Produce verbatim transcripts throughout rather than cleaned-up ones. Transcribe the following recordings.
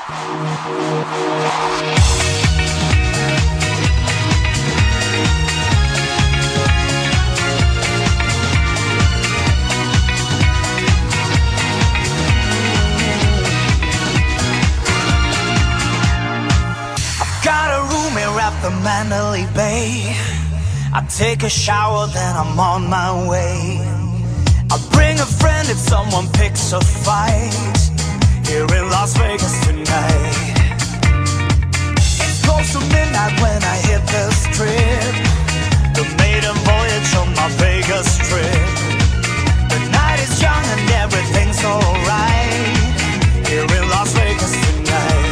Got a room here at the Mandalay Bay. I take a shower, then I'm on my way. I'll bring a friend if someone picks a fight here in Las Vegas tonight. It's close to midnight when I hit the strip, the maiden voyage on my Vegas trip. The night is young and everything's alright here in Las Vegas tonight.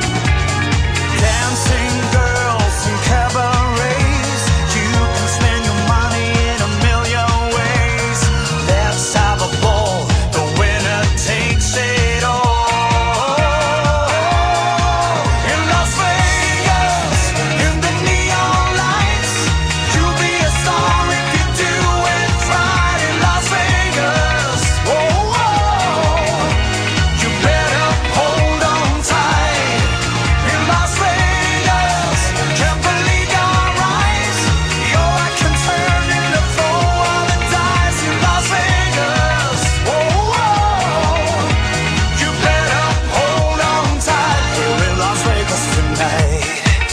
Dancing girls and cabarets, you can spend your money in a million ways. Let's have a ball, the winner takes it all. In Las Vegas, in the neon lights, you'll be a star if you do it right. In Las Vegas, oh, oh, you better hold on tight. In Las Vegas, can't believe your eyes. Yo, I can turn in a throw all the dice. In Las Vegas, oh, oh, you better hold on tight. We're in Las Vegas tonight.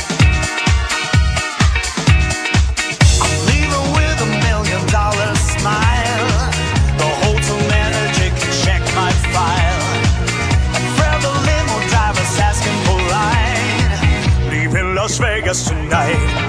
I'm leaving with a million dollar smile. The hotel manager can check my file. And Fred the limo driver's asking for line. Leaving Las Vegas tonight.